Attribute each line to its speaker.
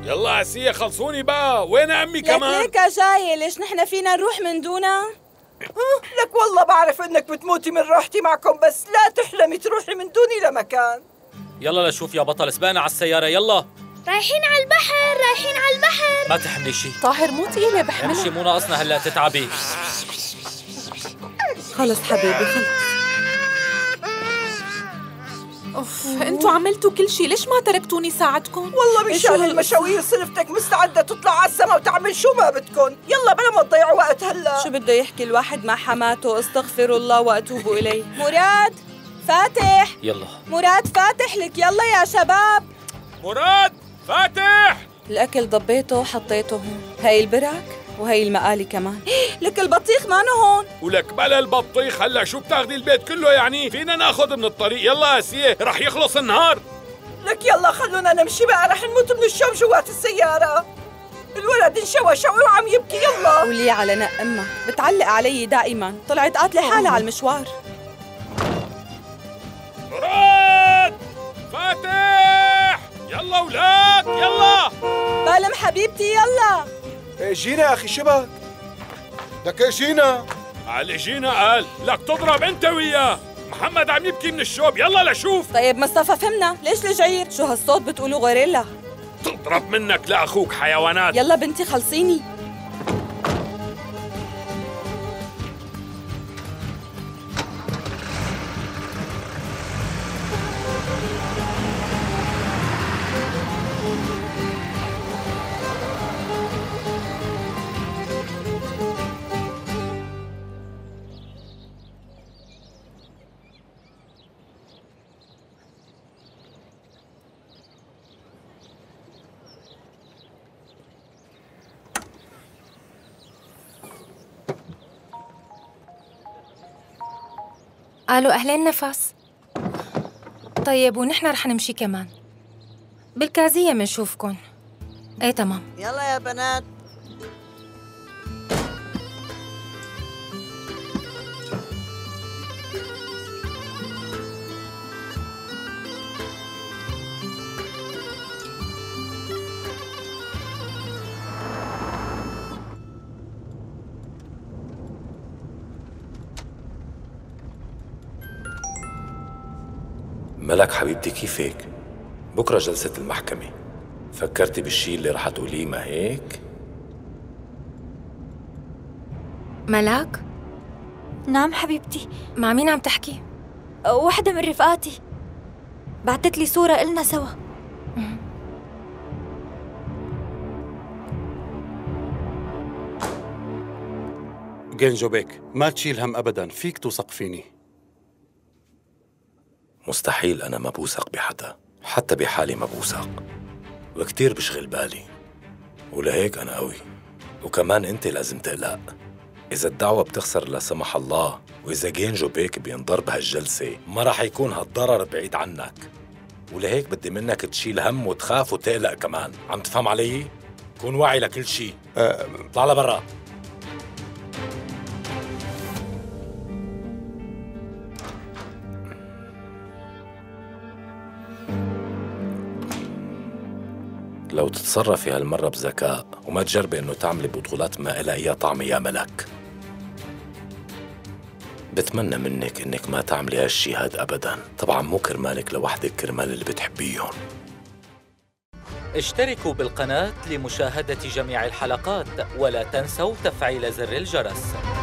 Speaker 1: يلا آسيا خلصوني بقى، وين عمي كمان؟
Speaker 2: ليك جاية، ليش نحن فينا نروح من دونها؟
Speaker 3: لك والله بعرف انك بتموتي من راحتي معكم، بس لا تحلمي تروحي من دوني لمكان.
Speaker 4: يلا لشوف يا بطل، سبقنا على السيارة يلا.
Speaker 5: رايحين على البحر، رايحين على البحر.
Speaker 4: ما تحملي شي.
Speaker 2: طاهر مو تقيلة بحملها.
Speaker 4: امشي مو ناقصنا هلا تتعبي.
Speaker 2: خلص حبيبي خلص. اوف، انتوا عملتوا كل شيء، ليش ما تركتوني ساعدكم؟
Speaker 3: والله مشان المشاوير صرفتك مستعدة تطلع على السما وتعمل شو ما بدكن. يلا بلا ما تضيعوا وقت هلا.
Speaker 2: شو بده يحكي الواحد مع حماته؟ استغفر الله واتوب اليه. مراد، فاتح.
Speaker 4: يلا
Speaker 2: مراد، فاتح لك، يلا يا شباب.
Speaker 1: مراد، فاتح.
Speaker 2: الاكل ضبيته حطيته هون، هاي البرك وهي المقالي كمان. لك البطيخ مانو هون.
Speaker 1: ولك بلا البطيخ، هلا شو بتاخذي البيت كله يعني؟ فينا ناخذ من الطريق. يلا آسيا رح يخلص النهار.
Speaker 3: لك يلا خلونا نمشي بقى، رح نموت من الشوم جوات السيارة. الولد انشوى شوي وعم يبكي. يلا.
Speaker 2: ولي على نق امها، بتعلق علي دائما، طلعت قاتله حالها على المشوار.
Speaker 1: مراد، فاتح، يلا اولاد يلا.
Speaker 2: بالم حبيبتي يلا.
Speaker 6: جينا يا اخي، شبك لك جينا.
Speaker 1: علي جينا قال لك تضرب انت وياه. محمد عم يبكي من الشوب، يلا لشوف.
Speaker 2: طيب مصطفى فهمنا، ليش الجعير؟ شو هالصوت بتقولوا غوريلا؟
Speaker 1: تضرب منك لاخوك حيوانات.
Speaker 2: يلا بنتي خلصيني.
Speaker 5: قالوا أهلين نفس. طيب ونحن رح نمشي كمان بالكازية منشوفكن. ايه تمام.
Speaker 3: يلا يا بنات.
Speaker 7: ملك حبيبتي، كيفك؟ بكرة جلسة المحكمة، فكرتي بالشي اللي رح تقوليه ما هيك؟
Speaker 5: ملاك؟
Speaker 8: نعم حبيبتي.
Speaker 5: مع مين عم تحكي؟
Speaker 8: وحدة من رفقاتي بعتت لي صورة إلنا سوا.
Speaker 6: جينجو بيك، ما تشيل هم أبداً، فيك توثق فيني.
Speaker 7: مستحيل أنا ما بوثق بحدا، حتى بحالي ما بوثق، وكتير بشغل بالي، ولهيك أنا قوي. وكمان أنت لازم تقلق، إذا الدعوة بتخسر لا سمح الله، وإذا جينجو بيك بينضر بهالجلسة، ما رح يكون هالضرر بعيد عنك، ولهيك بدي منك تشيل هم وتخاف وتقلق كمان. عم تفهم علي؟ كون واعي لكل شيء. اطلع لبرا. لو تتصرفي هالمرة بذكاء وما تجربي انه تعملي بطولات ما إلها اي طعم يا ملك. بتمنى منك انك ما تعملي هالشي هاد ابدا، طبعا مو كرمالك لوحدك، كرمال اللي بتحبيهم.
Speaker 4: اشتركوا بالقناة لمشاهدة جميع الحلقات، ولا تنسوا تفعيل زر الجرس.